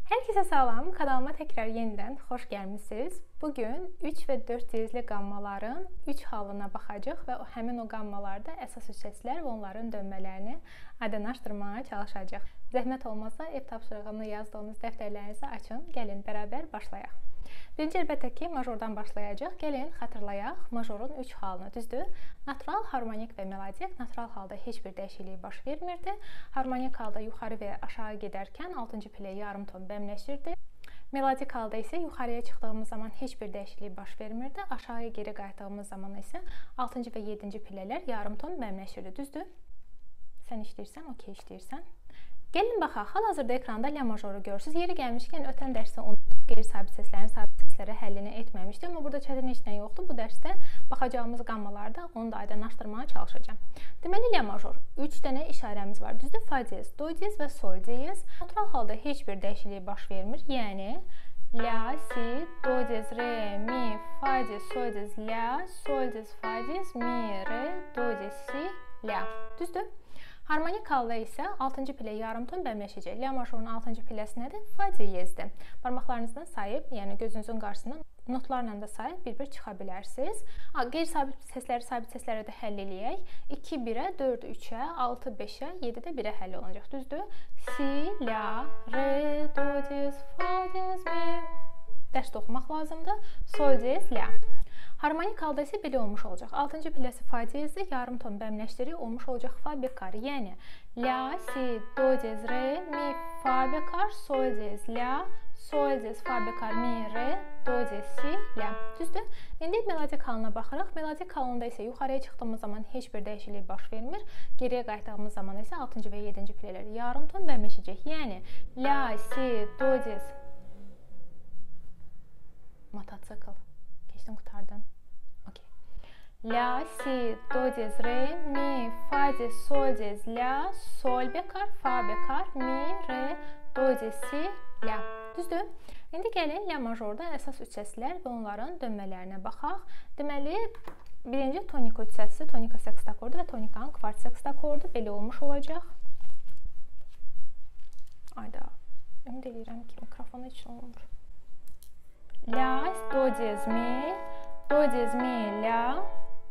Hər kəsə salam, kanalıma təkrar yenidən xoş gəlmisiniz. Bugün 3 və 4 cizli qammaların 3 halına baxacağıq və həmin o qammalarda əsas hissələr və onların dönmələrini aydınlaşdırmağa çalışacağıq. Zəhmət olmasa ev tapşırığını yazdığınız dəftərlərinizi açın, gəlin bərabər başlayaq. Birinci əlbəttə ki, majordan başlayacaq. Gəlin xatırlayaq majorun 3 halını, düzdür? Natural, harmonik və melodik. Natural halda heç bir dəyişiklik baş vermirdi. Harmonik halda yuxarı və aşağı gedərkən 6-cı pillə yarım ton bəmləşirdi. Melodik halda isə yuxarıya çıxdığımız zaman heç bir dəyişiklik baş vermirdi. Aşağıya geri qayıtdığımız zaman isə 6-cı və 7-ci pillələr yarım ton bəmləşirdi, düzdür? Sən işləyirsən, okey işləyirsən. Gəlin baxaq, hal-hazırda ekranda la majoru görürsünüz. Yeri gəlmişkən ötən dərsdə unutduq, qeyri-sabit səslərin sabit səsləri həllini etməmişdik. Amma burada çətin heç nə yoxdur. Bu dərsdə baxacağımız qammalarda onu da aydınlaşdırmağa çalışacağım. Deməli, la major 3 dənə işarəmiz var. Düzdür? Fa diez, do diez və sol diez. Natural halda heç bir dəyişiklik baş vermir. Yəni la, si, do diez, re, mi, fa diez, sol diez, la, sol diez, fa diez, mi, re, do diez, si, la. Düzdür? Harmonik halda isə 6-cı pillə yarım ton bəmləşəcək. La majorun 6-cı pilləsi nədir? Fa diyezdir. Barmaqlarınızdan sayıb, yəni gözünüzün qarşısından notlarla da sayıb bir-bir çıxa bilərsiniz. Qeyri-sabit səsləri sabit səslərə də həll eləyək. 2 1-ə, 4 3-ə, 6 5-ə, 7 də 1-ə həll olacaq. Düzdür? Si, la, re, do diez, fa diez, mi. Dərsdə oxumaq lazımdır. Sol diez, la. Harmonik halda isə belə olmuş olacaq. 6-cı pilləsi fa diyezdir, yarım ton bəmləşdiri olmuş olacaq fa bekar. Yəni la, si, do diez, re, mi, fa bekar, sol diez, la, sol diez, fa bekar, mi, re, do diez, si, la. Düzdür? İndi melodik halına baxırıq. Melodik halında isə yuxarıya çıxdığımız zaman heç bir dəyişiklik baş vermir. Geriyə qayıtdığımız zaman isə 6-cı və 7-ci pillələr yarım ton bəmləşəcək. Yəni la, si, do diez. Mototsikl. Keçdin, qurtardın. Okay. La, si, do diez, re, mi, fa diez, sol diez, la, sol bekar, fa bekar, mi, re, do diez, si, la. Düzdür? İndi gəlin la majorda əsas üç səslər və onların dönmələrinə baxaq. Deməli, birinci tonika üç səsi, tonika sekst akordu və tonikanın kvart sekst akordu belə olmuş olacaq. Ayda, ümid edirəm ki, mikrofonu heç olmur. La, do diez, mi, do diez, mi, la,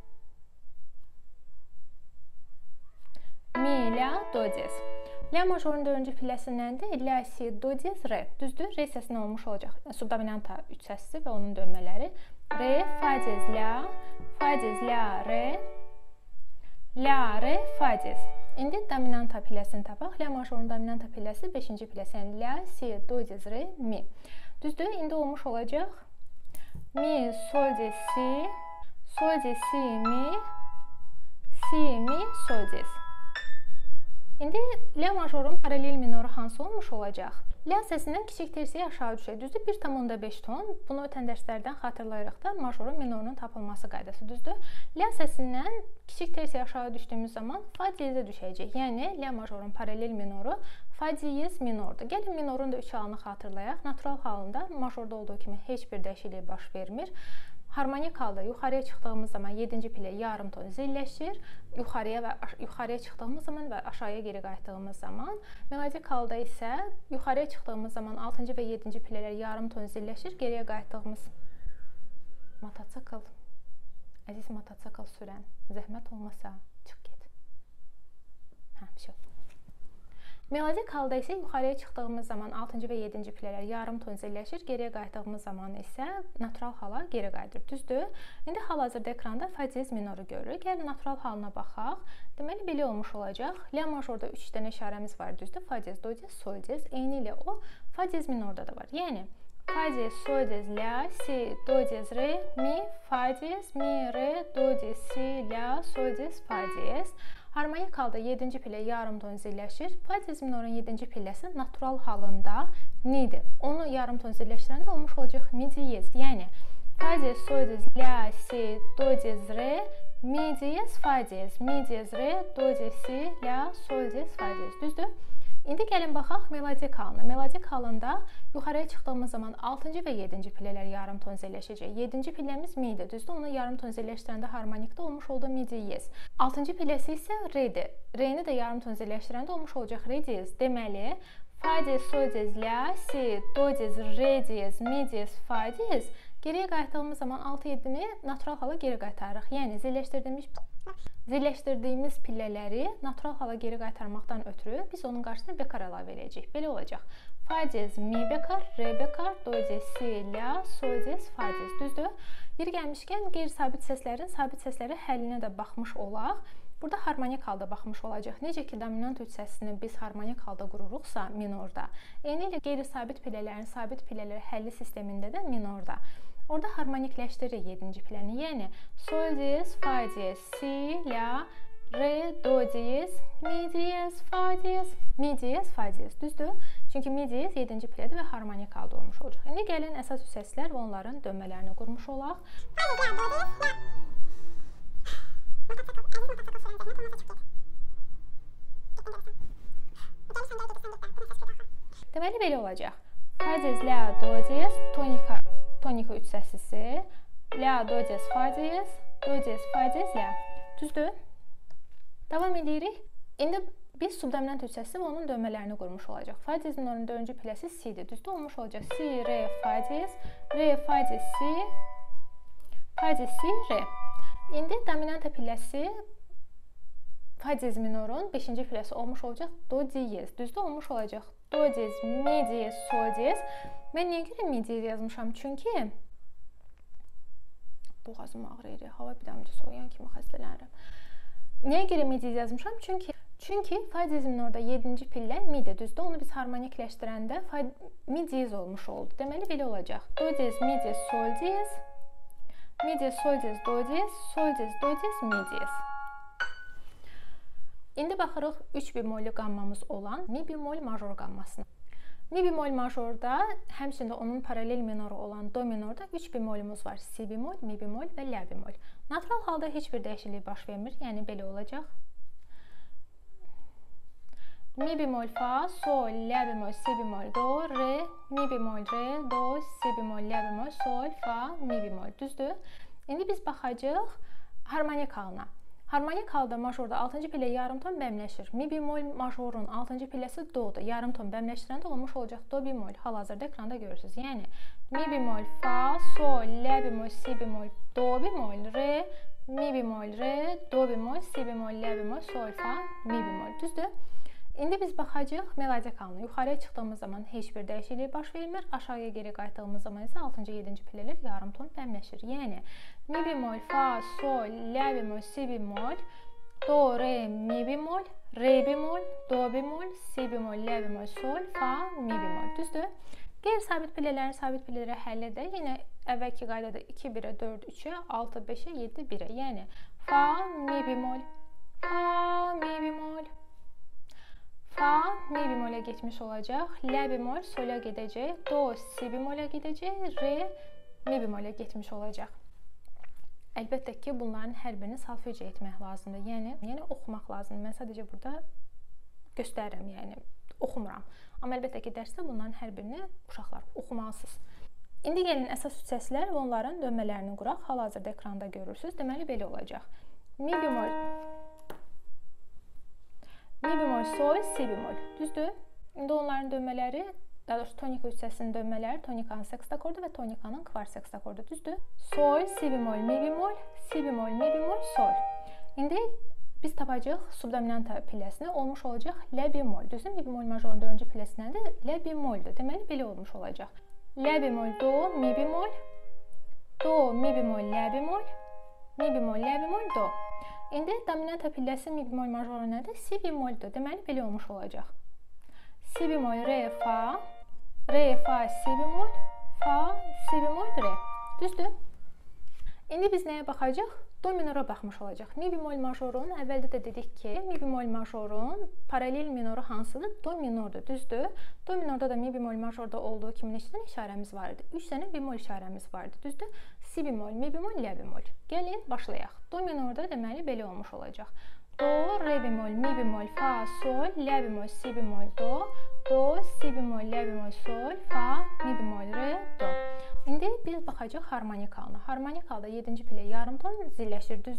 mi, la, do diez. La majorun 4-cü pilləsindəndir. La, si, do diez, re. Düzdür? Re səsindən olmuş olacaq. Subdominanta 3 səsi və onun dönmələri. Re, fa diez, la, re, la, re, fa diez. İndi dominanta pilləsini tapaq. La majorun dominanta pilləsi 5-ci pilləsi. Yəni la, si, do diez, re, mi. Düzdür? İndi olmuş olacaq. Mi, sol diez, si, mi, si, mi, sol diez. İndi la majorun paralel minoru hansı olmuş olacaq? La səsindən kiçik tersiyə aşağı düşək. Düzdür? 1,5 ton. Bunu ötən dərslərdən xatırlayırıq da majorun minorunun tapılması qaydası. Düzdür? La səsindən kiçik tersiyə aşağı düşdüyümüz zaman fa diyezə düşəcək. Yəni la majorun paralel minoru fa diyez minordur. Gəlin minorun da 3 halını xatırlayaq. Natural halında majorda olduğu kimi heç bir dəyişiklik baş vermir. Harmonik halda yuxarıya çıxdığımız zaman 7-ci pillə yarım ton zilləşir. Yuxarıya çıxdığımız zaman və aşağıya geri qayıtdığımız zaman. Melodik halda isə yuxarıya çıxdığımız zaman 6-cı və 7-ci pillələr yarım ton zilləşir. Geriyə qayıtdığımız mototsikl, əziz mototsikl sürən, zəhmət olmasa çıx get. Hə, bir şey oldu. Melodik halda isə yuxarıya çıxdığımız zaman 6-cı və 7-ci pillələr yarım ton zilləşir. Geriyə qayıtdığımız zaman isə natural hala geri qayıdır. Düzdür? İndi hal-hazırda ekranda fa diyez minoru görürük. Gəlin natural halına baxaq. Deməli, belə olmuş olacaq. La majorda 3 dənə işarəmiz var. Düzdür? Fa diyez, do diyez, sol diyez. Eyni ilə o fa diyez minorda da var. Yəni fa diyez, sol diyez, la, si, do diyez, re, mi, fa diyez, mi, re, do diyez, si, la, sol diyez, fa diyez. Harmonik halda 7-ci pillə yarım ton zilləşir. Fa diyez minorun 7-ci pilləsi natural halında nidir. Onu yarım ton zilləşdirəndə olmuş olacaq mi diyez. Yəni fa diyez, sol diyez, la, si, do diyez, re, mi diyez, fa diyez, mi diyez, re, do diyez, si, la, sol diyez, fa diyez. Düzdür? İndi gəlin baxaq melodik halına. Melodik halında yuxarıya çıxdığımız zaman 6-cı və 7-ci pillələr yarım ton zilləşəcək. 7-ci pilləmiz mi-dir. Düzdür? Onu yarım ton zilləşdirəndə harmonikdə olmuş oldu mi diyez. 6-cı pilləsi isə re-dir. Re-ni də yarım ton zilləşdirəndə olmuş olacaq re diyez. Deməli, fa diyez, sol diyez, la, si, do diyez, re diyez, mi diyez, fa diyez. Geriyə qayıtdığımız zaman 6-7-ni natural hala geri qaytarırıq. Yəni zilləşdirdiyimiz pillələri natural hala geri qaytarmaqdan ötürü biz onun qarşısına bekar əlavə edəcəyik. Belə olacaq. Fa diyez, mi bekar, re bekar, do diyez, si, la, sol diyez, fa diyez. Düzdür? Yeri gəlmişkən qeyri-sabit səslərin sabit səsləri həllinə də baxmış olaq. Burada harmonik halda baxmış olacaq. Necə ki, dominant üç səsini biz harmonik halda qururuqsa minorda, eyni ilə qeyri-sabit pillələrin sabit pillələri həlli sistemində də minorda. Orada harmonikləşdiririk 7-ci pilləni. Yəni, sol diyez, fa diyez, si, la, re, do diyez, mi diyez, fa diyez, mi diyez, fa diyez. Düzdür? Çünki mi diyez 7-ci pillədir və harmonik halda olmuş olacaq. İndi gəlin əsas üç səslər və onların dönmələrini qurmuş olaq. Deməli, belə olacaq. Fa diyez, la, do diyez, tonika üç səsisi, la, do diyez, fa diyez, do diyez, fa diyez, la. Düzdür? Davam edirik. İndi biz subdominant üç səsi və onun dönmələrini qurmuş olacaq. Fa diyez minorun 4-cü pilləsi si'dir. Düzdür? Olmuş olacaq. Si, re, fa diyez, re, fa diyez, si, fa diyez, si, re. İndi dominanta pilləsi fa diyez minorun 5-ci pilləsi olmuş olacaq do diyez. Düzdür? Olmuş olacaq do diyez, mi diyez, sol diyez. Mən niyə görə mi diyez yazmışam? Çünki boğazım ağrıyır. Hava bir damcı soğuyan kimi xəstələnirəm. Niyə görə mi diyez yazmışam? Çünki fa diyez minorda 7-ci pillə mi'dir. Düzdür? Onu biz harmonikləşdirəndə mi diyez olmuş oldu. Deməli belə olacaq. Do diyez, mi diyez, sol diyez. Mi diyez, sol diyez, do diyez, sol diyez, do diyez, mi diyez. İndi baxırıq 3 bemolli qammamız olan mi bemol major qammasına. Mi bemol majorda, həmçində onun paralel minoru olan do minorda 3 bemolumuz var. Si bemol, mi bemol və la bemol. Natural halda heç bir dəyişiklik baş vermir. Yəni belə olacaq. Mi bemol fa, sol, la bemol, si bemol, do, re, mi bemol, re, do, si bemol, la bemol, sol, fa, mi bemol. Düzdür? İndi biz baxacağıq harmonik halına. Harmonik halda majorda 6-cı pillə yarımton bəmləşir. Mi bemol majorun 6-cı pilləsi do'dur. Yarımton bəmləşdirəndə olmuş olacaq do bemol. Hal-hazırda ekranda görürsünüz. Yəni mi bemol fa, sol, la bemol, si bemol, do bemol, re, mi bemol, re, do bemol, si bemol, la bemol, sol, fa, mi bemol. Düzdür? İndi biz baxacağıq melodiyak halına. Yuxarıya çıxdığımız zaman heç bir dəyişiklik baş vermir. Aşağıya geri qayıtdığımız zaman isə 6-cı, 7-ci pillələr yarımton bəmləşir. Yəni mi bemol, fa, sol, la bemol, si bemol, do, re, mi bemol, re bemol, do bemol, si bemol, la bemol, sol, fa, mi bemol. Düzdür? Qeyri-sabit pillələrin sabit pillələri həll edək. Yenə əvvəlki qaydada 2, 1-ə, 4, 3-ə, 6, 5-ə, 7, 1-ə. Yəni fa, mi bemol, fa, mi bemol, fa, mi bemolə getmiş olacaq, la bemol sola gedəcək, do, si bemolə gedəcək, re, mi bemolə getmiş olacaq. Əlbəttə ki, bunların hər birini solfeji etmək lazımdır. Yəni oxumaq lazımdır. Mən sadəcə burada göstərirəm, yəni oxumuram. Amma əlbəttə ki, dərsdə bunların hər birini uşaqlar oxumalısınız. İndi gəlin əsas üç səslər və onların dönmələrini quraq. Hal-hazırda ekranda görürsünüz. Deməli belə olacaq. Mi bemol, mi bemol, sol, si bemol. Düzdür? İndi onların dönmələri, daha doğrusu tonika üç səsinin dönmələri tonikanın sekst akordu və tonikanın kvart sekst akordu. Düzdür? Sol, si bemol, mi bemol, si bemol, mi bemol, sol. İndi biz tapacağıq subdominanta pilləsini, olmuş olacaq la bemol. Düzdür? Mi bemol majorun 4-cü pilləsi nədir? La bemoldur. Deməli belə olmuş olacaq. La bemol, do, mi bemol, do, mi bemol, la bemol, mi bemol, la bemol, do. İndi dominanta pilləsi mi bemol majoru nədir? Si bemoldur. Deməli belə olmuş olacaq. Si bemol, re, fa, si bemol, fa, si bemol, re. Düzdür? İndi biz nəyə baxacaq? Do minora baxmış olacaq. Mi bemol majorun, əvvəldə də dedik ki, mi bemol majorun paralel minoru hansıdır? Do minordur. Düzdür? Do minorda da mi bemol majorda olduğu kimi neçə dənə işarəmiz var idi? 3 dənə bemol işarəmiz var idi. Düzdür? Si bemol, mi bemol, la bemol. Gəlin başlayaq. Do minorda deməli belə olmuş olacaq. Do, re bemol, mi bemol, fa, sol, la bemol, si bemol, do, si bemol, la bemol, sol, fa, mi bemol, re, do. İndi biz baxacaq harmonik halına. Harmonik halda 7-ci pillə yarımton zilləşir, düzdür?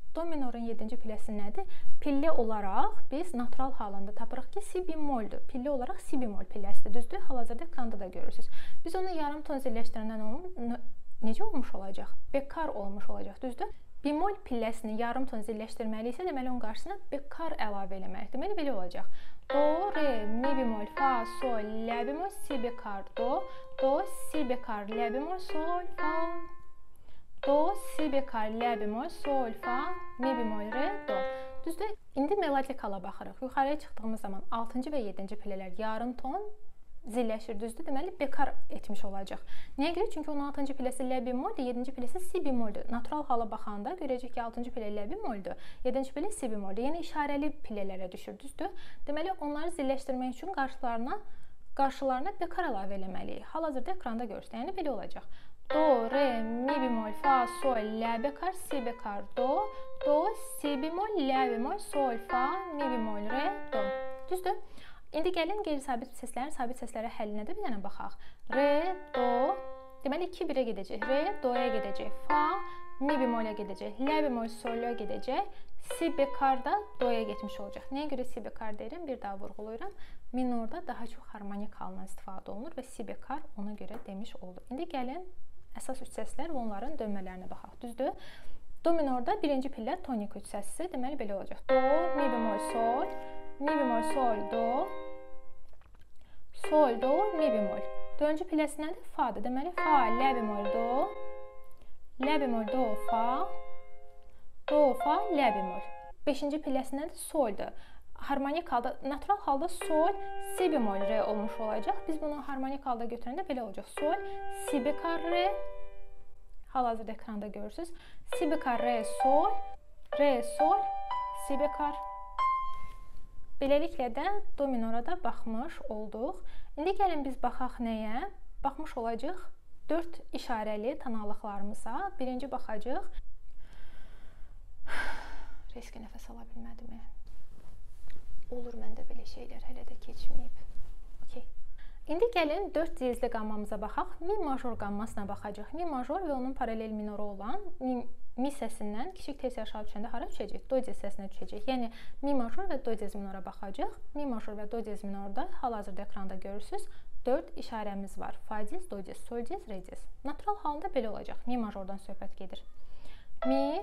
Do minorun 7-ci pilləsi nədir? Pillə olaraq biz natural halında tapırıq ki, si bemoldur. Pillə olaraq si bemol pilləsidir, düzdür? Hal-hazırda ekranda da görürsünüz. Biz onu yarım ton zilləşdirəndən necə olmuş olacaq? Bekar olmuş olacaq, düzdür? Bemol pilləsini yarım ton zilləşdirməli isə deməli onun qarşısına bekar əlavə eləməliyik. Deməli belə olacaq. Do, re, mi bemol, fa, sol, la bemol, si bekar, do, si bekar, la bemol, sol, fa, do, si bekar, la bemol, sol, fa, mi bemol, re, do. Düzdür? İndi melodikala baxırıq. Yuxarıya çıxdığımız zaman 6-cı və 7-ci pillələr yarım ton zilləşir, düzdür? Deməli, bekar etmiş olacaq. Niyə görə? Çünki 16-cı pilləsi lə bemoldur, 7-ci pilləsi si bemoldur. Natural hala baxanda görəcək ki, 6-cı pillə lə bemoldur, 7-ci pillə si bemoldur. Yəni, işarəli pillələrə düşür, düzdür? Deməli, onları zilləşdirmək üçün qarşılarına bekar əlavə eləməliyik. Hal-hazırda ekranda görürsünüz. Yəni, belə olacaq. Do, re, mi bemol, fa, sol, lə bekar, si bekar, do, si bemol, lə bemol, sol, fa, mi bemol, re, do. Düzdür? İndi gəlin qeyri-sabit səslərin sabit səslərə həllinə də bir dənə baxaq. Re, do, deməli 2-1-ə gedəcək. Re, doya gedəcək. Fa, mi bemolə gedəcək. Lə bemol, solə gedəcək. Si bekar da doya getmiş olacaq. Nəyə görə si bekar deyirəm? Bir daha vurğulayıram. Minorda daha çox harmonik halından istifadə olunur və si bekar ona görə demiş oldu. İndi gəlin əsas üç səslər və onların dönmələrinə baxaq. Düzdür? Do minorda birinci pillə tonik üç səsi. Deməli belə olacaq. Do, mi bemol, sol, mi bemol, sol, do, sol, do, mi bemol. Dördüncü pilləsi nədir? Fa'dır. Deməli, fa, lə bemol, do, lə bemol, do, fa, lə bemol. Beşinci pilləsi nədir? Soldur. Harmonik halda, natural halda sol, si bemol, re olmuş olacaq. Biz bunu harmonik halda götürəndə belə olacaq. Sol, si bekar, re, hal-hazırda ekranda görürsünüz. Si bekar, re, sol, si bekar. Beləliklə də do minora da baxmış olduq. İndi gəlin biz baxaq nəyə? Baxmış olacaq 4 işarəli tanalıqlarımıza. Birinci baxacaq. Riski nəfəs ala bilmədim. Olur məndə belə şeylər, hələ də keçməyib. Okay. İndi gəlin 4 diyezli qammamıza baxaq. Mi major qammasına baxacaq. Mi major və onun paralel minoru olan mi səsindən kiçik tersiyer aşağı düşəndə hara düşəcək? Do diyez səsinə düşəcək. Yəni mi major və do diyez minora baxacaq. Mi major və do diyez minorda hal-hazırda ekranda görürsünüz. 4 işarəmiz var. Fa diyez, do diyez, sol diyez, re diyez. Natural halında belə olacaq. Mi majordan söhbət gedir. Mi,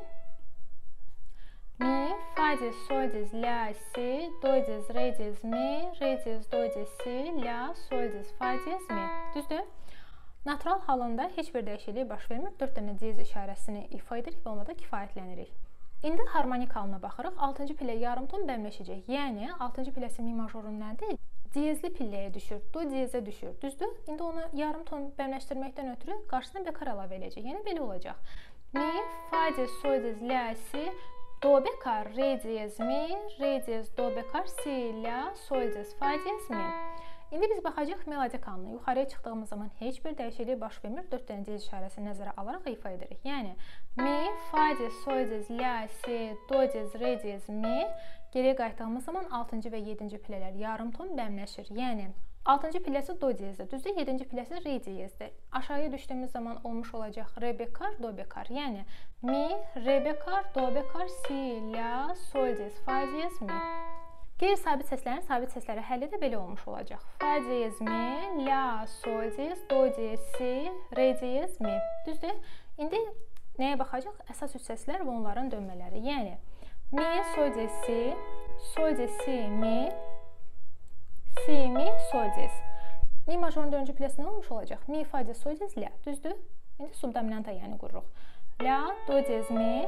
fa diyez, sol diyez, la, si, do diyez, re diyez, mi, re diyez, do diyez, si, la, sol diyez, fa diyez, mi. Düzdür? Natural halında heç bir dəyişiklik baş vermir. 4 dənə diyez işarəsini ifa edirik və onunla da kifayətlənirik. İndi harmonik halına baxırıq. 6-cı pillə yarım ton bəmləşəcək. Yəni 6-cı pilləsi mi majorun nədir? Diyezli pilləyə düşür, do diyezə düşür. Düzdür? İndi onu yarım ton bəmləşdirməkdən ötürü qarşısına bekar əlavə edəcək. Yəni belə olacaq. Mi, fa diyez, sol diyez, la, si, do bekar, re diyez, mi, re diyez, do bekar, si, la, sol diyez, fa diyez, mi. İndi biz baxacaq melodik halına. Yuxarıya çıxdığımız zaman heç bir dəyişiklik baş vermir. 4 dənə diyez işarəsini nəzərə alaraq ifa edirik. Yəni mi, fa diyez, sol diyez, la, si, do diyez, re diyez, mi. Geriyə qayıtdığımız zaman 6-cı və 7-ci pillələr yarım ton bəmləşir. Yəni 6-cı pilləsi do diyezdir. Düzdür? 7-ci pilləsi re diyezdir. Aşağıya düşdüyümüz zaman olmuş olacaq re bekar, do bekar. Yəni mi, re bekar, do bekar, si, la, sol diyez, fa diyez, mi. Qeyri-sabit səslərin sabit səsləri həlli də belə olmuş olacaq. Fa diyez, mi, la, sol diyez, do diyez, si, re diyez, mi. Düzdür? İndi nəyə baxacaq? Əsas üç səslər və onların dönmələri. Yəni mi, sol diyez, si, mi, si, mi, sol diyez. Mi majorun 4-cü pilləsi nə olmuş olacaq? Mi, fa diyez, sol diyez, la. Düzdür? İndi subdominanta yəni qururuq. La, do diyez, mi,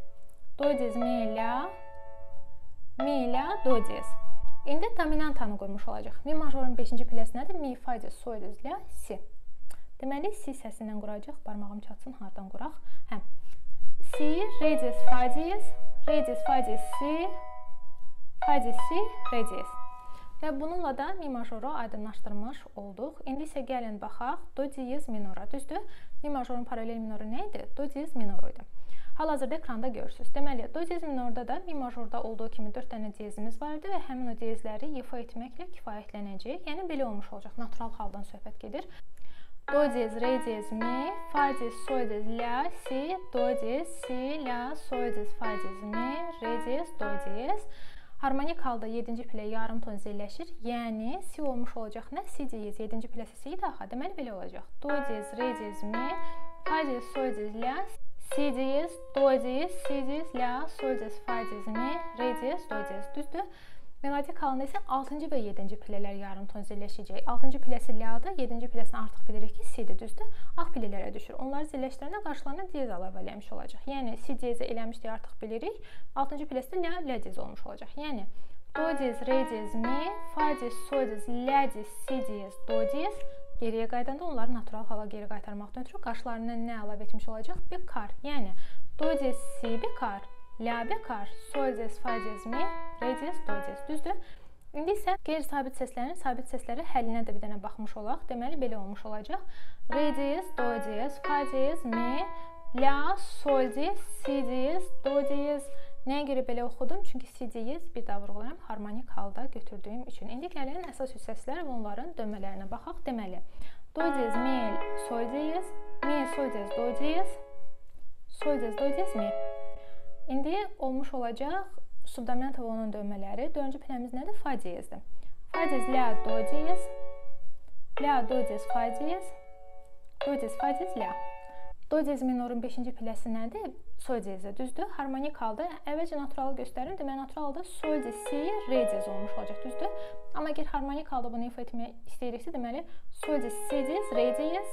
la, mi, la, do diyez. İndi dominantanı qurmuş olacaq. Mi majorun 5-ci pilləsi nədir? Mi, fa diyez, sol diyez, la, si. Deməli, si səsindən quracaq. Barmağım çatsın, hardan quraq? Hə. Si, re diyez, fa diyez, re diyez, fa diyez, si, fa diyez, si, re diyez. Və bununla da mi majoru aydınlaşdırmış olduq. İndi isə gəlin baxaq do diyez minora. Düzdür? Mi majorun paralel minoru nə idi? Do diyez minoru idi. Hal-hazırda ekranda görürsünüz. Deməli, do diyez minorda da mi majorda olduğu kimi 4 dənə diyezimiz var idi və həmin o diyezləri ifa etməklə kifayətlənəcək. Yəni belə olmuş olacaq. Natural haldan söhbət gedir. do diez, re diez, mi, fa diez, sol diez, la, si, do diez, si, la, sol diez, fa diez, mi, re diez, do diez. Harmonik halda 7-ci pillə yarım ton zilləşir. Yəni si olmuş olacaq nə? Si diez. 7-ci pilləsi si idi axı. Deməli belə olacaq. Do diez, re diez, mi, fa diez, sol diez, la, si diez, do diez, si diez, la, sol diez, fa diez, mi, re diez, do diez. Düzdür? Melodik halında isə 6-cı və 7-ci pillələr yarım ton zilləşəcək. 6-cı pilləsi la-dır, 7-ci pilləsini artıq bilirik ki, si-dir, düzdür? Ağ pillələrə düşür. Onları zilləşdirəndə qarşılarına diez əlavə eləmiş olacaq. Yəni si diezə eləmişdik, artıq bilirik. 6-cı pilləsi də la diez olmuş olacaq. Yəni do diez, re diez, mi, fa diez, sol diez, la diez, si diez, do diez. Geriyə qaydanda onları natural hala geri qaytarmaqdan ötürü qarşılarına nə əlavə etmiş olacaq? Bekar. Yəni do diez, si bekar. La bekar, sol diez, fa diez, mi, re diez, do diez. Düzdür? İndi isə qeyri-sabit səslərin sabit səsləri həllinə də bir dənə baxmış olaq. Deməli, belə olmuş olacaq. Re diez, do diez, fa diez, mi, la, sol diez, si diez, do diez. Nəyə görə belə oxudum? Çünki si diez bir daha vurğulayıram, harmonik halda götürdüyüm üçün. İndi gəlin əsas üç səslər və onların dönmələrinə baxaq. Deməli, do diez, mi, sol diez, mi, sol diez, do diez, sol diez, do diez, mi. İndi olmuş olacaq subdominanta və onun dönmələri. 4-cü pilləmiz nədir? Fa diezdir. Fa diez, la, do diez, la, do diez, fa diez, do diez, fa diez, la. Do diez minorun 5-ci pilləsi nədir? Sol diezdir, düzdür? Harmonik halda əvvəlcə naturalı göstərim. Deməli, natural halda sol diez, si, re diez olmuş olacaq, düzdür? Amma əgər harmonik halda bunu ifa etmək istəyiriksə, deməli, sol diez, si diez, re diez,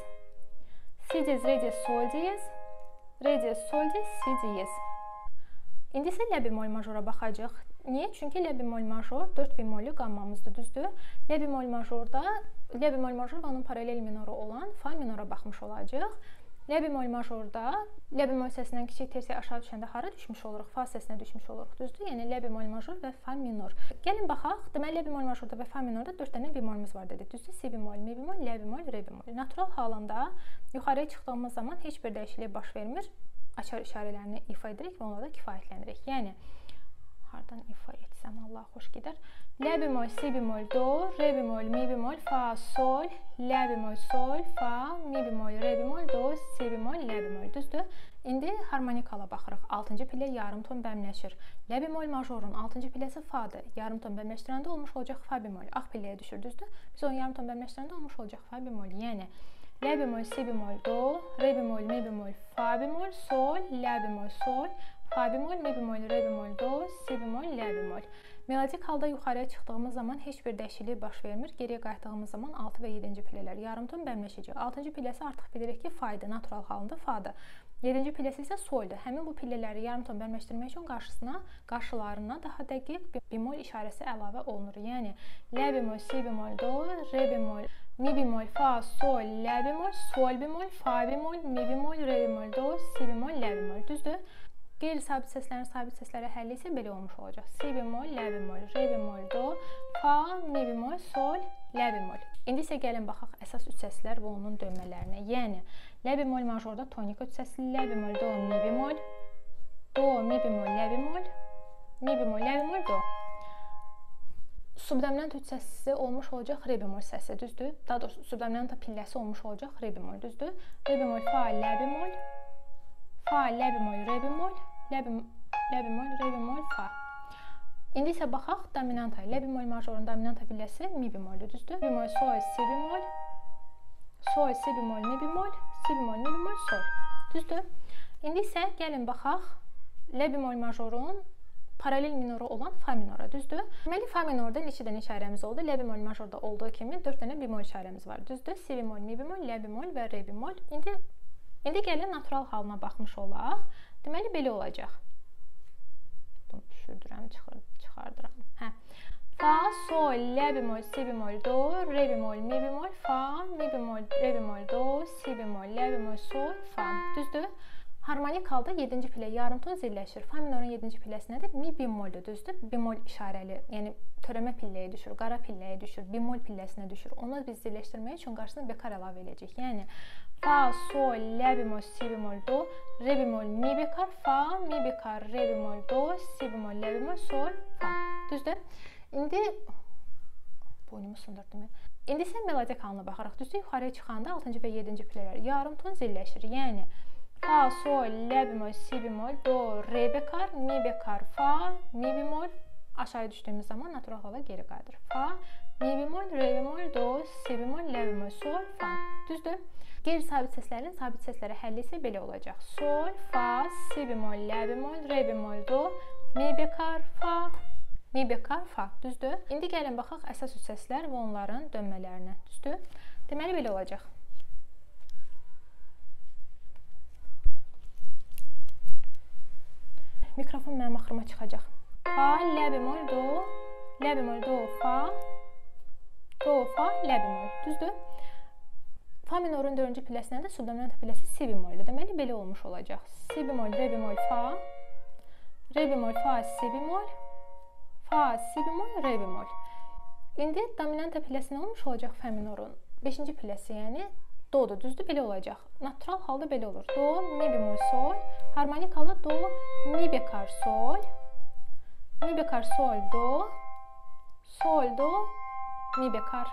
si diez, re diez, sol diez, re diez, sol diez, si diez. İndi isə lə bemol majora baxacaq. Niyə? Çünki lə bemol major 4 bemollu qammamızdır, düzdür? Lə bemol majorda, lə bemol major və onun paralel minoru olan fa minora baxmış olacaq. Lə bemol majorda, lə bemol səsindən kiçik tersiya aşağı düşəndə hara düşmüş oluruq? Fa səsinə düşmüş oluruq, düzdür? Yəni lə bemol major və fa minor. Gəlin baxaq. Deməli, lə bemol majorda və fa minorda 4 dənə bemolumuz var dedik, düzdür? Si bemol, mi bemol, lə bemol, re bemol. Natural halında yuxarıya çıxdığımız zaman heç bir dəyişiklik baş vermir. Açar işarələrini ifa edirik və onlarla kifayətlənirik. Yəni, hardan ifa etsəm, Allah xoş gedər. Lə bemol, si bemol, do, re bemol, mi bemol, fa, sol, lə bemol, sol, fa, mi bemol, re bemol, do, si bemol, lə bemol. Düzdür? İndi harmonik hala baxırıq. 6-cı pillə yarım ton bəmləşir. Lə bemol majorun 6-cı pilləsi fadır. Yarım ton bəmləşdirəndə olmuş olacaq fa bemol. Ağ pilləyə düşür, düzdür? Biz onu yarım ton bəmləşdirəndə olmuş olacaq fa bemol. Yəni, lə bemol, si bemol, do, re bemol, mi bemol, fa bemol, sol, lə bemol, sol, fa bemol, mi bemol, re bemol, do, si bemol, lə bemol. Melodik halda yuxarıya çıxdığımız zaman heç bir dəyişiklik baş vermir. Geriyə qayıtdığımız zaman 6 və 7-ci pillələr yarım ton bəmləşəcək. 6-cı pilləsi artıq bilirik ki, fa idi, natural halında fadır. 7-ci pilləsi isə soldur. Həmin bu pillələri yarım ton bəmləşdirmək üçün qarşılarına daha dəqiq bemol işarəsi əlavə olunur. Yəni, lə bemol, si bemol, do, re bemol, mi bemol, fa, sol, lə bemol, sol bemol, fa bemol, mi bemol, re bemol, do, si bemol, lə bemol. Düzdür? Qeyri-sabit səslərin sabit səsləri həlli isə belə olmuş olacaq. Si bemol, lə bemol, re bemol, do, fa, mi bemol, sol, lə bemol. İndi isə gəlin baxaq əsas üç səslər və onun dönmələrinə. Yəni, lə bemol majorda tonika üç səsli, lə bemol, do, mi bemol, do, mi bemol, lə bemol, mi bemol, lə bemol, do. Subdominant üç səsi olmuş olacaq re bemol səsi, düzdür? Daha doğrusu subdominanta pilləsi olmuş olacaq re bemol, düzdür? Re bemol, fa, lə bemol, fa, lə bemol, re bemol, lə bemol, re bemol, fa. İndi isə baxaq dominantaya. Lə bemol majorun dominanta pilləsi mi bemoldur, düzdür? Bemol, sol, si bemol, sol, si bemol, mi bemol, si bemol, mi bemol, sol. Düzdür? İndi isə gəlin baxaq lə bemol majorun paralel minoru olan fa minora, düzdür? Deməli, fa minorda neçə dənə işarəmiz oldu? Lə bemol majorda olduğu kimi 4 dənə bemol işarəmiz var, düzdür? Si bemol, mi bemol, lə bemol və re bemol. İndi gəlin natural halına baxmış olaq. Deməli, belə olacaq. Bunu düşürdürəm, çıxardıram. Fa, sol, lə bemol, si bemol, do, re bemol, mi bemol, fa, mi bemol, re bemol, do, si bemol, lə bemol, sol, fa. Düzdür? Harmonik halda 7-ci pillə yarım ton zilləşir. Fa minorun 7-ci pilləsi nədir? Mi bemoldur, düzdür? Bemol işarəli, yəni törəmə pilləyə düşür, qara pilləyə düşür, bemol pilləsinə düşür. Onu biz zilləşdirmək üçün qarşısına bekar əlavə edəcək. Yəni, fa, sol, lə bemol, si bemol, do, re bemol, mi bekar, fa, mi bekar, re bemol, do, si bemol, lə bemol, sol, fa. Düzdür? İndi boynumu sındırdım. İndi isə melodiya halına baxaraq. Düzdür, yuxarıya çıxanda 6-cı və 7-ci pillələr yarımton zilləşir. Yəni fa, sol, lə bemol, si bemol, do, re bekar, mi bekar, fa, mi bemol. Aşağıya düşdüyümüz zaman natural hala geri qayıdır. Fa, mi bemol, re bemol, do, si bemol, lə bemol, sol, fa. Düzdür? Qeyri-sabit səslərin sabit səslərə həlli isə belə olacaq. Sol, fa, si bemol, lə bemol, re bemol, do, mi bekar, fa. Mi bekar, fa. Düzdür? İndi gəlin baxaq əsas üç səslər və onların dönmələrinə. Düzdür? Deməli belə olacaq. Mikrofon mənim axırıma çıxacaq. Fa, lə bemol, do, lə bemol, do, fa, do, fa, lə bemol. Düzdür? Fa minorun 4-cü pilləsində də subdominant pilləsi si bemoldur. Deməli belə olmuş olacaq. Si bemol, re bemol, fa, re bemol, fa, si bemol, fa, si bemol, re bemol. İndi dominanta pilləsi nə olmuş olacaq fa minorun? 5-ci pilləsi, yəni dodur. Düzdür? Belə olacaq. Natural halda belə olur. Do, mi bemol, sol. Harmonik halda do, mi bekar, sol. Mi bekar, sol, do, mi bekar.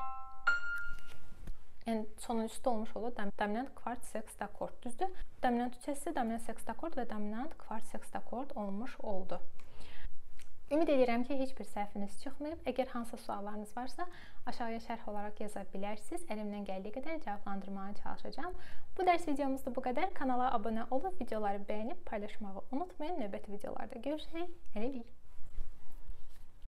Yəni sonuncusu olmuş olur dominant kvart sekst akord. Düzdür? Dominant üç səsli, dominant sekst akord və dominant kvart sekst akord olmuş oldu. Ümid edirəm ki, heç bir səhviniz çıxmayıb. Əgər hansısa suallarınız varsa, aşağıya şərh olaraq yaza bilərsiniz. Əlimdən gəldiyi qədər cavablandırmağa çalışacağam. Bu dərs videomuz da bu qədər. Kanala abunə olub, videoları bəyənib, paylaşmağı unutmayın. Növbəti videolarda görüşək. Hələlik.